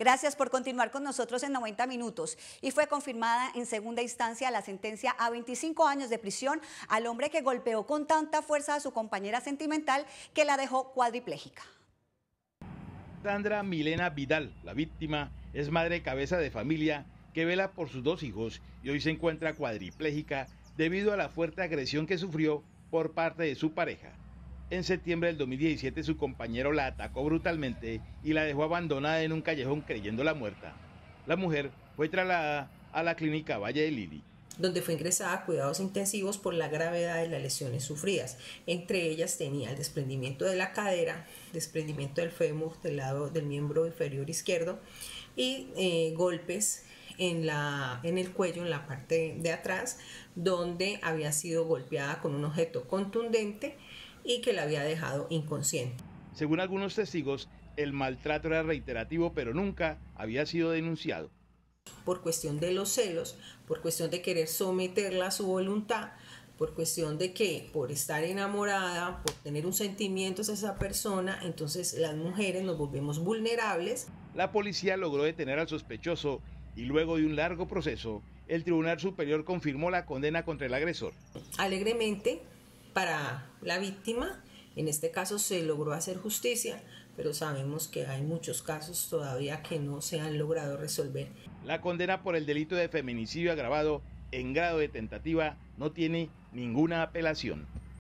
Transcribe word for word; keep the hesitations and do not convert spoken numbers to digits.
Gracias por continuar con nosotros en noventa minutos. Y fue confirmada en segunda instancia la sentencia a veinticinco años de prisión al hombre que golpeó con tanta fuerza a su compañera sentimental que la dejó cuadripléjica. Sandra Milena Vidal, la víctima, es madre cabeza de familia que vela por sus dos hijos y hoy se encuentra cuadripléjica debido a la fuerte agresión que sufrió por parte de su pareja. En septiembre del dos mil diecisiete su compañero la atacó brutalmente y la dejó abandonada en un callejón creyéndola muerta. La mujer fue trasladada a la clínica Valle de Lili, donde fue ingresada a cuidados intensivos por la gravedad de las lesiones sufridas. Entre ellas tenía el desprendimiento de la cadera, desprendimiento del fémur del lado del miembro inferior izquierdo y eh, golpes en, la, en el cuello, en la parte de atrás, donde había sido golpeada con un objeto contundente y que la había dejado inconsciente. Según algunos testigos, el maltrato era reiterativo, pero nunca había sido denunciado. Por cuestión de los celos, por cuestión de querer someterla a su voluntad, por cuestión de que por estar enamorada, por tener un sentimiento hacia esa persona, entonces las mujeres nos volvemos vulnerables. La policía logró detener al sospechoso y luego de un largo proceso, el Tribunal Superior confirmó la condena contra el agresor. Alegremente, para la víctima, en este caso se logró hacer justicia, pero sabemos que hay muchos casos todavía que no se han logrado resolver. La condena por el delito de feminicidio agravado en grado de tentativa no tiene ninguna apelación.